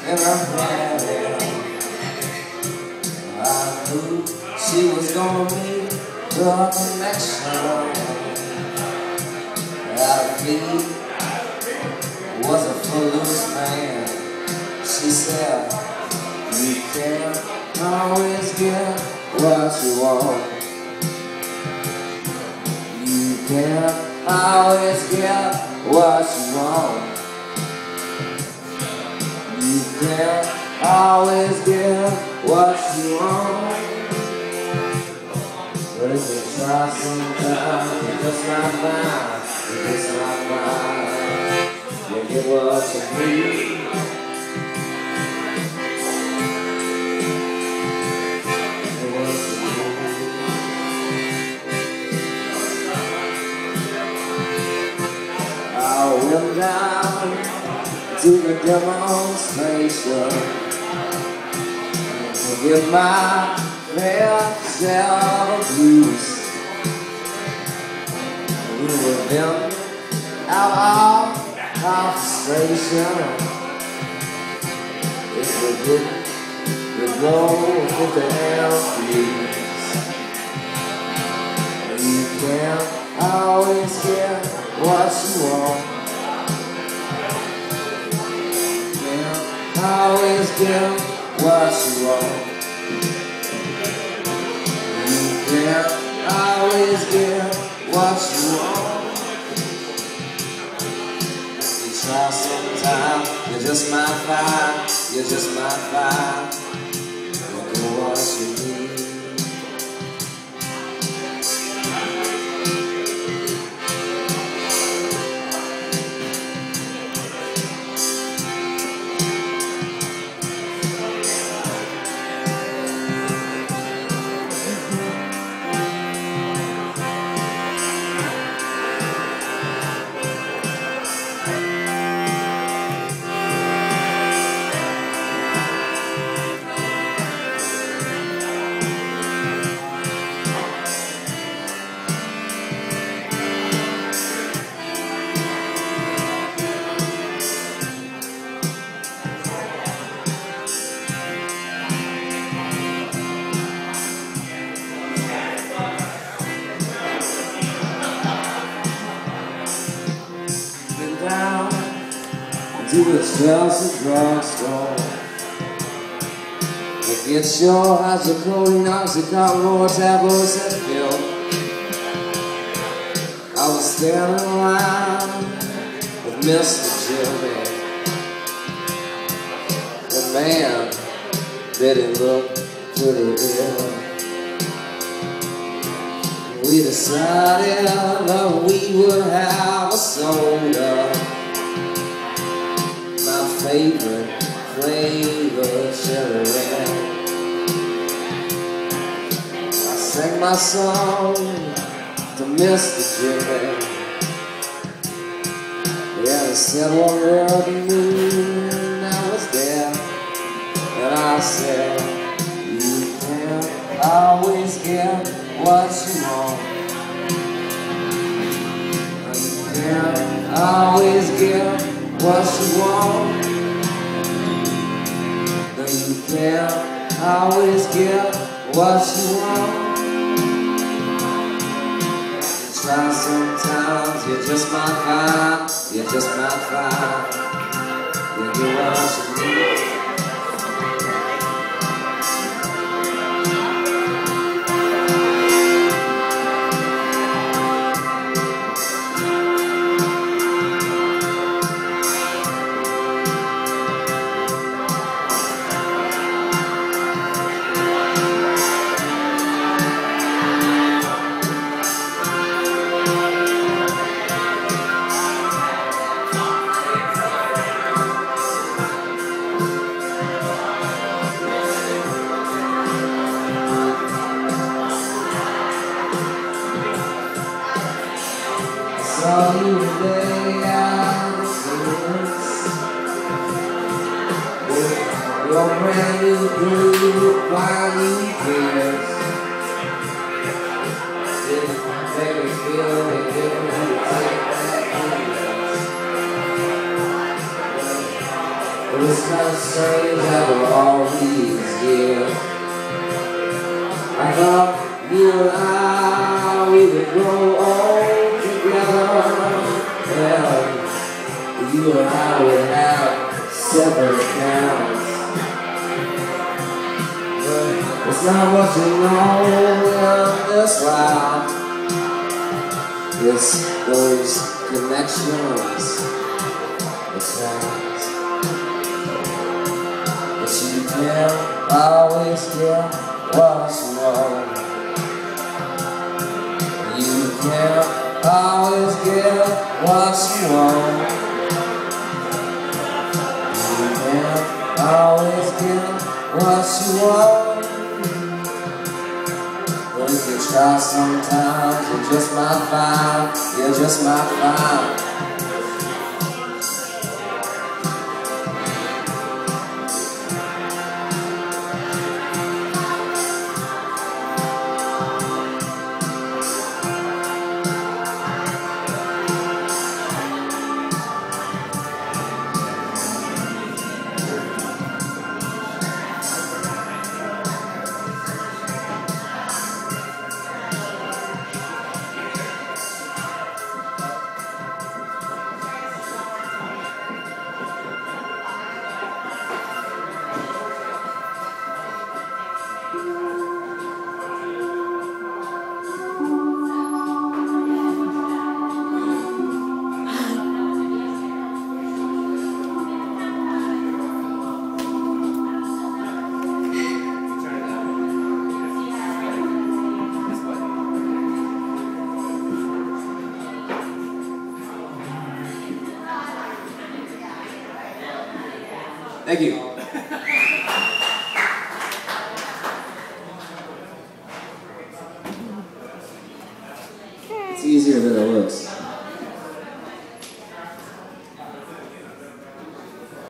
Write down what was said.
in her hand. I knew she was gonna be the connection. Out of me was a foolish man. She said, you can't always get what you want. You can't always get what you want. You can't always get what you want. But if you try sometimes, you just not find. You just not find. You get what you need. I went down to the demonstration to get my fair share of abuse. We were then out of our frustration. If we didn't, we'd go with the airfields. You can't always get what you want. You can't always get what you want. You can't always get what you want. You try sometimes, you just might find, you just might find, you get what you need. Down to the Chelsea drugstore to get your hydrocodone, oxycontin, tablets and pill. I was standing around with Mr. Jimmy. The man, did he look pretty ill. We decided that we would have a soda. My favorite flavor, cherry red. I sang my song to Mr. Jimmy. Yeah, he said one word to me and I was there. And I said, you can't always get what you want. You can't always get what you want. No, you can't always get what you want. You try sometimes, you just might find, you just might find, you get what you need. Saw you today out of with your brand new group, why you cares? Didn't make me feel they didn't take that It's kind of strange after all these years. I thought you and I, we would grow old together. Well, you and I would have separate accounts. But it's not what you know in this life. It's those connections, it's right. But you can't always get what you want. You can't always get what you want. You can't always get what you want. But if you try sometimes, you just might find, you just might find. Thank you. It's easier than it looks.